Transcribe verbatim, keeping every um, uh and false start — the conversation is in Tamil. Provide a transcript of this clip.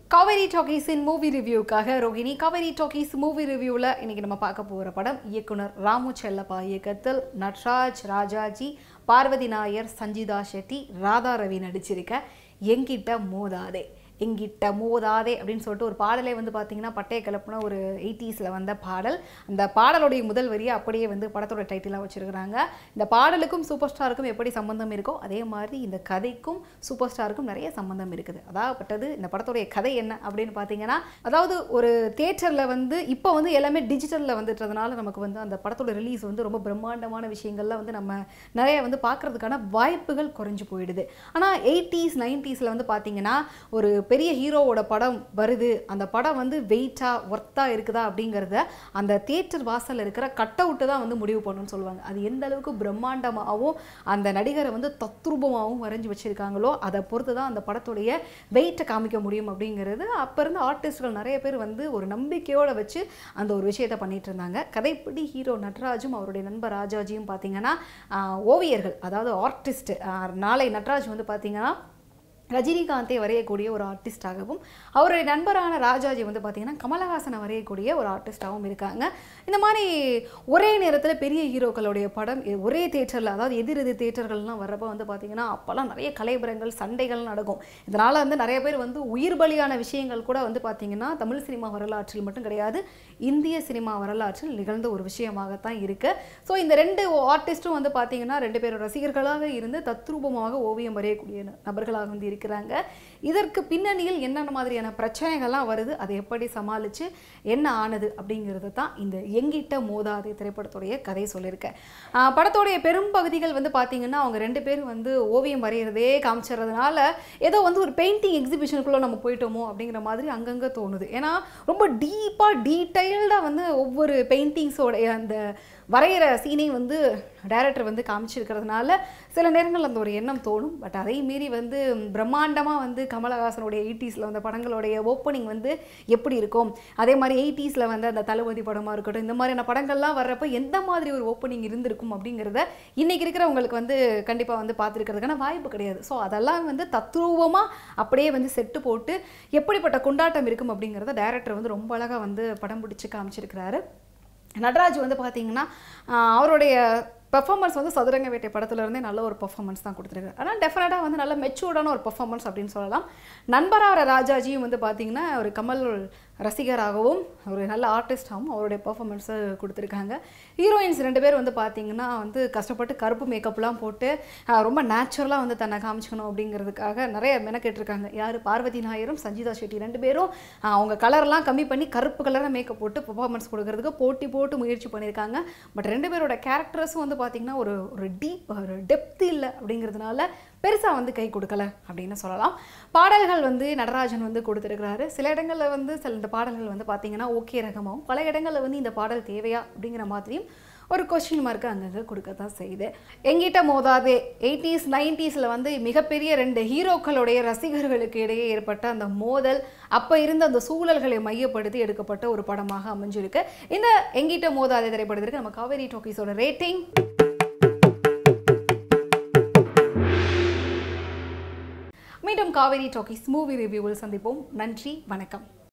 Cauvery Talkies in movie review காக ரோகிணி Cauvery Talkies movie reviewல இன்னைக்கு நம்ம பார்க்க போற படம் இயக்குனர் ராமு செல்லப்பா இயக்கத்தில் நட்ராஜ் ராஜாஜி பார்வதி நாயர் சஞ்சிதா ஷெட்டி ராதா ரவி நடிச்சிருக்க எங்கிட்ட மோதாதே எங்கிட்ட மோதாதே அப்படின்னு சொல்லிட்டு ஒரு பாடலே வந்து பார்த்தீங்கன்னா பட்டைய கிளப்புன ஒரு எயிட்டிஸில் வந்த பாடல். அந்த பாடலுடைய முதல் வரியை அப்படியே வந்து படத்தோட டைட்டிலாக வச்சுருக்கிறாங்க. இந்த பாடலுக்கும் சூப்பர் ஸ்டாருக்கும் எப்படி சம்மந்தம் இருக்கோ அதே மாதிரி இந்த கதைக்கும் சூப்பர் ஸ்டாருக்கும் நிறைய சம்மந்தம் இருக்குது. அதாகப்பட்டது இந்த படத்தோடைய கதை என்ன அப்படின்னு பார்த்தீங்கன்னா, அதாவது ஒரு தியேட்டரில் வந்து இப்போ வந்து எல்லாமே டிஜிட்டலில் வந்துட்டதுனால நமக்கு வந்து அந்த படத்தோட ரிலீஸ் வந்து ரொம்ப பிரம்மாண்டமான விஷயங்கள்லாம் வந்து நம்ம நிறைய வந்து பார்க்குறதுக்கான வாய்ப்புகள் குறைஞ்சு போயிடுது. ஆனால் எயிட்டிஸ் நைன்டீஸில் வந்து பார்த்தீங்கன்னா ஒரு பெரிய ஹீரோவோட படம் வருது, அந்த படம் வந்து வெயிட்டா ஒர்த்தா இருக்குதா அப்படிங்கிறத அந்த தியேட்டர் வாசலில் இருக்கிற கட் அவுட்டு தான் வந்து முடிவு பண்ணணும்னு சொல்லுவாங்க. அது எந்த அளவுக்கு பிரம்மாண்டமாகவும் அந்த நடிகரை வந்து தத்ரூபமாகவும் வரைஞ்சி வச்சுருக்காங்களோ அதை பொறுத்து தான் அந்த படத்துடைய வெயிட்டை காமிக்க முடியும் அப்படிங்கிறது அப்போ இருந்த ஆர்டிஸ்ட்கள் நிறைய பேர் வந்து ஒரு நம்பிக்கையோடு வச்சு அந்த ஒரு விஷயத்தை பண்ணிட்டு இருந்தாங்க. கதைப்படி ஹீரோ நட்ராஜும் அவருடைய நண்பர் ராஜாஜியும் பார்த்தீங்கன்னா ஓவியர்கள், அதாவது ஆர்டிஸ்ட். நாளை நட்ராஜ் வந்து பார்த்தீங்கன்னா ரஜினிகாந்தை வரையக்கூடிய ஒரு ஆர்டிஸ்டாகவும் அவருடைய நண்பரான ராஜாஜி வந்து பார்த்திங்கன்னா கமலஹாசனை வரையக்கூடிய ஒரு ஆர்டிஸ்டாகவும் இருக்காங்க. இந்த மாதிரி ஒரே நேரத்தில் பெரிய ஹீரோக்களுடைய படம் ஒரே தேட்டரில், அதாவது எதிர் எதிர் தேட்டர்கள்லாம் வர்றப்போ வந்து பார்த்திங்கன்னா அப்போல்லாம் நிறைய கலைபரங்கள் சண்டைகள் நடக்கும். இதனால் வந்து நிறைய பேர் வந்து உயிர் பலியான விஷயங்கள் கூட வந்து பார்த்திங்கன்னா தமிழ் சினிமா வரலாற்றில் மட்டும் கிடையாது, இந்திய சினிமா வரலாற்றில் நிகழ்ந்த ஒரு விஷயமாகத்தான் இருக்குது. ஸோ இந்த ரெண்டு ஆர்டிஸ்ட்டும் வந்து பார்த்திங்கன்னா ரெண்டு பேரும் ரசிகர்களாக இருந்து தத்ரூபமாக ஓவியம் வரையக்கூடிய நபர்களாக வந்து இருக்கிறாங்க. இதற்கு பின்னணியில் என்னென்ன மாதிரியான பிரச்சனைகள்லாம் வருது, அதை எப்படி சமாளித்து என்ன ஆனது அப்படிங்கிறது தான் இந்த எங்கிட்ட மோதாதே திரைப்படத்துடைய கதை சொல்லியிருக்கேன். படத்துடைய பெரும் பகுதிகள் வந்து பார்த்தீங்கன்னா அவங்க ரெண்டு பேரும் வந்து ஓவியம் வரைகிறதே காமிச்சிடுறதுனால ஏதோ வந்து ஒரு பெயிண்டிங் எக்ஸிபிஷனுக்குள்ளே நம்ம போயிட்டோமோ அப்படிங்கிற மாதிரி அங்கங்கே தோணுது. ஏன்னா ரொம்ப டீப்பாக டீட்டெயில்டாக வந்து ஒவ்வொரு பெயிண்டிங்ஸோடைய அந்த வரைகிற சீனையும் வந்து டைரக்டர் வந்து காமிச்சிருக்கிறதுனால சில நேரங்கள் அந்த ஒரு எண்ணம் தோணும். பட் அதை மீறி வந்து பிரம்மாண்டமாக வந்து கமலஹாசனுடைய எயிட்டிஸில் வந்த படங்களுடைய ஓப்பனிங் வந்து எப்படி இருக்கும், அதே மாதிரி எயிட்டிஸில் வந்து அந்த தளபதி படமாக இருக்கட்டும், இந்த மாதிரியான படங்கள்லாம் வர்றப்போ எந்த மாதிரி ஒரு ஓப்பனிங் இருந்திருக்கும் அப்படிங்கிறத இன்றைக்கி இருக்கிறவங்களுக்கு வந்து கண்டிப்பாக வந்து பார்த்துருக்கிறதுக்கான வாய்ப்பு கிடையாது. ஸோ அதெல்லாம் வந்து தத்ரூபமாக அப்படியே வந்து செட்டு போட்டு எப்படிப்பட்ட கொண்டாட்டம் இருக்கும் அப்படிங்கிறத டைரக்டர் வந்து ரொம்ப அழகாக வந்து படம் பிடிச்சி காமிச்சிருக்கிறாரு. நட்ராஜ் வந்து பார்த்தீங்கன்னா அவருடைய பெர்ஃபார்மன்ஸ் வந்து சதுரங்க வேட்டை படத்துலேருந்தே நல்ல ஒரு பெர்ஃபார்மன்ஸ் தான் கொடுத்துருக்காரு. ஆனால் டெஃபினட்டாக வந்து நல்ல மெச்சூர்டான ஒரு பெர்ஃபார்மன்ஸ் அப்படின்னு சொல்லலாம். நண்பரார ராஜாஜியும் வந்து பார்த்திங்கன்னா ஒரு கமல் ரசிகராகவும் ஒரு நல்ல ஆர்டிஸ்டாகவும் அவருடைய பெர்ஃபார்மன்ஸை கொடுத்துருக்காங்க. ஹீரோயின்ஸ் ரெண்டு பேர் வந்து பார்த்திங்கன்னா வந்து கஷ்டப்பட்டு கருப்பு மேக்கப்லாம் போட்டு ரொம்ப நேச்சுரலாக வந்து தன்னை காமிச்சிக்கணும் அப்படிங்கிறதுக்காக நிறைய மெனக்கெட்டிருக்காங்க. யார் பார்வதி நாயரும் சஞ்சிதா ஷெட்டி ரெண்டு பேரும் அவங்க கலர்லாம் கம்மி பண்ணி கருப்பு கலராக மேக்கப் போட்டு பெர்ஃபார்மன்ஸ் கொடுக்கறதுக்கு போட்டி போட்டு முயற்சி பண்ணியிருக்காங்க. பட் ரெண்டு பேரோட கேரக்டர்ஸும் வந்து பார்த்திங்கன்னா ஒரு ஒரு டீப் ஒரு டெப்த் இல்லை அப்படிங்கிறதுனால பெருசாக வந்து கை கொடுக்கல அப்படின்னு சொல்லலாம். பாடல்கள் வந்து நடராஜன் வந்து கொடுத்துருக்கிறாரு. சில இடங்களில் வந்து சில இந்த பாடல்கள் வந்து பார்த்திங்கன்னா ஓகே ரகமாகவும், பல இடங்களில் வந்து இந்த பாடல் தேவையா அப்படிங்கிற மாதிரியும் ஒரு கொஸ்டின் மார்க்கு அங்கங்கே கொடுக்க தான் செய்யுது. எங்கிட்ட மோதாதே எயிட்டிஸ் நைன்டீஸில் வந்து மிகப்பெரிய ரெண்டு ஹீரோக்களுடைய ரசிகர்களுக்கு இடையே ஏற்பட்ட அந்த மோதல், அப்போ இருந்த அந்த சூழல்களை மையப்படுத்தி எடுக்கப்பட்ட ஒரு படமாக அமைஞ்சிருக்கு. இந்த எங்கிட்ட மோதாதே திரைப்படத்திற்கு நம்ம காவேரி டாக்கீஸோட ரேட்டிங் மீண்டும் காவேரி டாக்கீஸ் மூவி ரிவ்யூவில் சந்திப்போம். நன்றி, வணக்கம்.